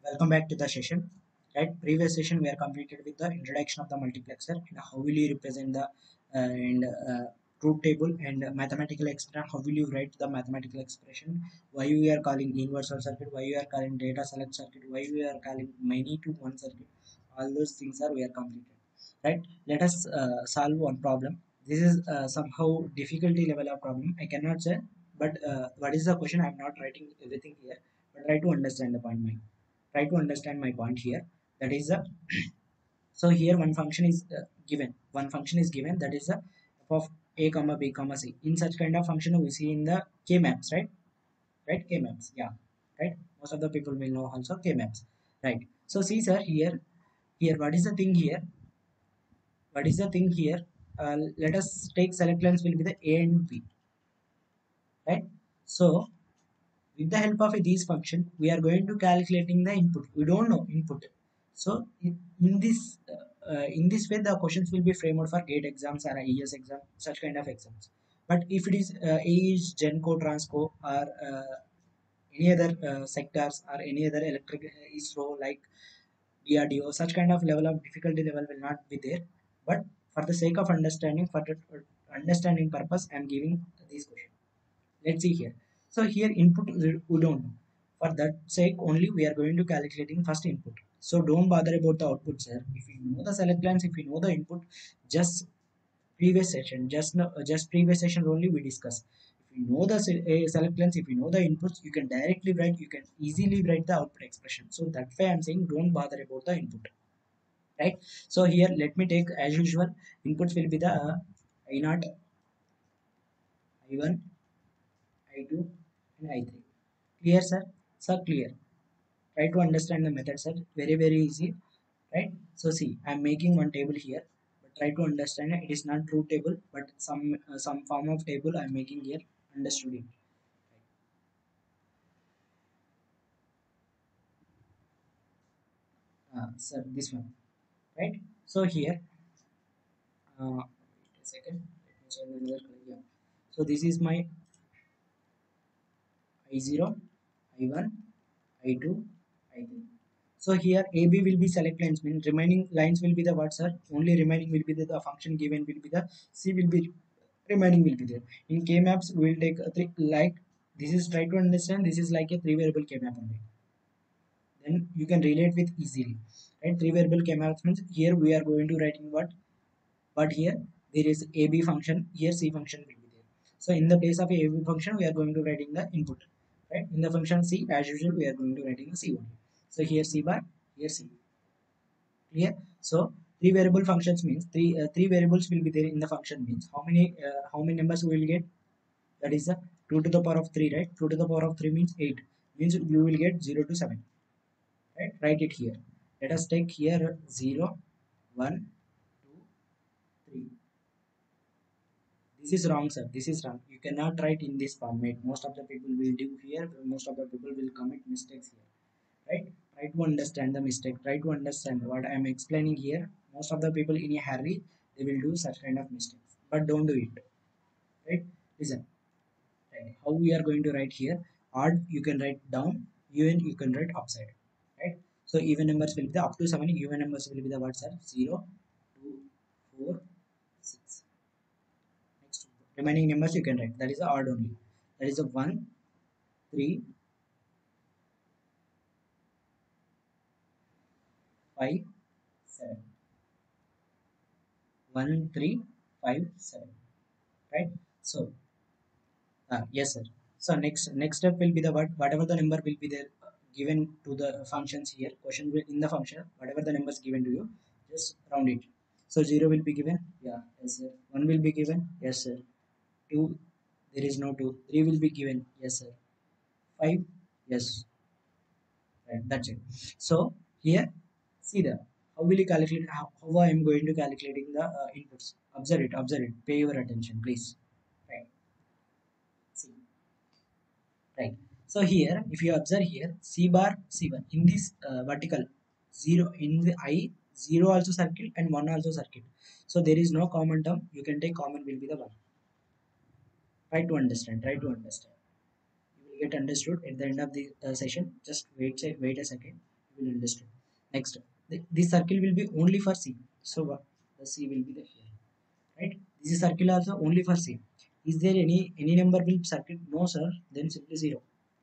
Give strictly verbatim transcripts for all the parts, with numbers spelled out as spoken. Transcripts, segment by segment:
Welcome back to the session. Right, previous session we are completed with the introduction of the multiplexer and how will you represent the uh, and uh, truth table and mathematical expression. How will you write the mathematical expression? Why we are calling universal circuit? Why we are calling data select circuit? Why we are calling many to one circuit? All those things are we are completed. Right. Let us uh, solve one problem. This is uh, somehow difficulty level of problem. I cannot say, but uh, what is the question? I am not writing everything here, but try to understand the point. Mine try to understand my point here, that is a so here one function is uh, given one function is given, that is a f of a comma b comma c. In such kind of function we see in the k maps, right? Right, k maps, yeah, right. Most of the people will know also k maps, right? So see sir, here here what is the thing here, what is the thing here uh, let us take select lines will be the a and b, right? So with the help of these function we are going to calculating the input. We don't know input, so in, in this uh, uh, in this way the questions will be framed for gate exams or I E S exam, such kind of exams. But if it is uh, A E is Genco, Transco, or uh, any other uh, sectors or any other electric uh, ISRO like D R D O, such kind of level of difficulty level will not be there. But for the sake of understanding, for the uh, understanding purpose, I am giving this question. Let's see here. So here input we don't know. For that sake only we are going to calculating first input. So don't bother about the output, sir. If you know the select lines, if you know the input, just previous session, just no, just previous session only we discuss. If you know the se- uh, select lines, if you know the inputs, you can directly write, you can easily write the output expression. So that's why I'm saying don't bother about the input, right? So here let me take as usual inputs will be the uh, I zero, I one, I two, and I three. Clear, sir? Sir, clear. Try to understand the method, sir. Very, very easy, right? So see, I'm making one table here, but try to understand it. It is not true table, but some uh, some form of table I'm making here. Understood it, uh, sir? This one, right? So here, uh, wait a second. Let me change another color. Yeah. So this is my I zero, I one, I two, I three. So here A B will be select lines, means remaining lines will be the what, sir? Only remaining will be the, the function given will be the C will be remaining will be there. In K maps we will take a three, like this is, try to understand, this is like a three variable K map only. Then you can relate with easily. Right? Three variable K maps means here we are going to writing what? But here there is A B function, here C function will be there. So in the place of a AB function we are going to writing the input. Right? In the function C, as usual we are going to writing the C only. So here C bar, here C. Clear? So three variable functions means three uh, three variables will be there in the function, means how many uh, how many numbers we will get? That is the two to the power of three, right? two to the power of three means eight, means you will get zero to seven, right? Write it here. Let us take here zero, one, two, three. This is wrong, sir. This is wrong. You cannot write in this format. Most of the people will do here, most of the people will commit mistakes here, right? Try to understand the mistake, try to understand what I am explaining here. Most of the people in a hurry, they will do such kind of mistakes, but don't do it, right? Listen, right? How we are going to write here? Odd you can write down, even you can write upside, right? So even numbers will be the up to seven, even numbers will be the what, sir? zero, two, four, six. Next remaining numbers you can write, that is the odd only, that is a one, three, five, seven. one, three, five, seven, right? So uh, yes, sir. So next next step will be the what, whatever the number will be there uh, given to the functions here. Question will in the function, whatever the numbers given to you, just round it. So zero will be given, yeah, yes sir. One will be given, yes sir. Two, there is no two. Three will be given, yes sir. Five, yes, right. That's it. So here, see the how will you calculate? How, how I am going to calculating the uh, inputs? Observe it, observe it. Pay your attention, please. Right. See. Right. So here, if you observe here, C bar C one in this uh, vertical zero in the I, zero also circle and one also circle. So there is no common term. You can take common will be the one. Try to understand. Try to understand. You will get understood at the end of the uh, session. Just wait. Wait a second. will understand. Next, th- this circle will be only for C. So what? The C will be the here, right? This is circle also only for C. Is there any any number will circle? No, sir. Then simply zero.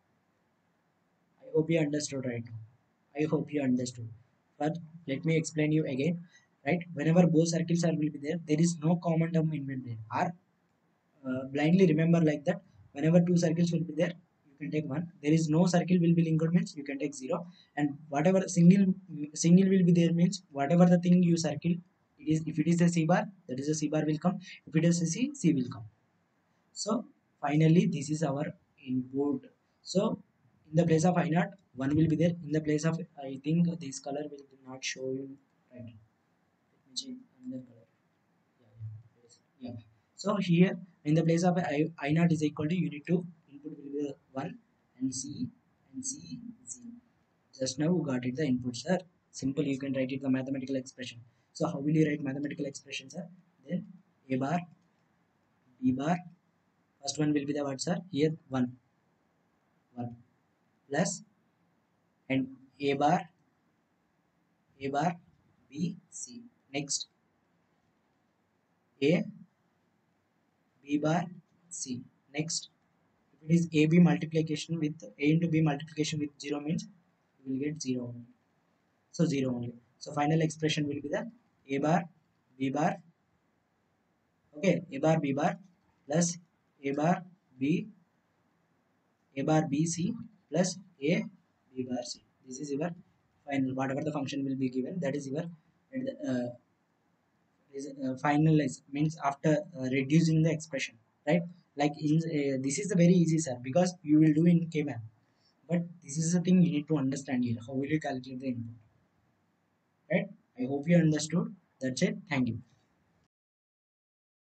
I hope you understood right now. I hope you understood. But let me explain you again. Right? Whenever both circles are will be there, there is no common term in between. Or uh, blindly remember like that. Whenever two circles will be there, you can take one. There is no circle will be linked means you can take zero. And whatever single single will be there means whatever the thing you circle, it is if it is a C bar, that is a C bar will come. If it is a C, C will come. So finally, this is our input. So in the place of I naught, one will be there. In the place of I think this color will not show you right. Let me change another color. Yeah, yeah. Yes, yeah. So here in the place of I, I naught is equal to you need to input will be the one and C and C Z. Just now we got it the input, sir. Simple you can write it the mathematical expression. So how will you write mathematical expression, sir? Then A bar, B bar. First one will be the what, sir? Here one one plus and A bar A bar B C. Next A B bar C. Next if it is A B multiplication with A into B multiplication with zero means you will get zero only. So zero only. So final expression will be the A bar B bar, okay, A bar B bar plus A bar B A bar B C plus A B bar C. This is your final. Whatever the function will be given, that is your uh, is uh, finalize means after uh, reducing the expression, right? Like in uh, this is a very easy, sir, because you will do in K-man, but this is the thing you need to understand here. How will you calculate the input, right? I hope you understood. That's it. Thank you.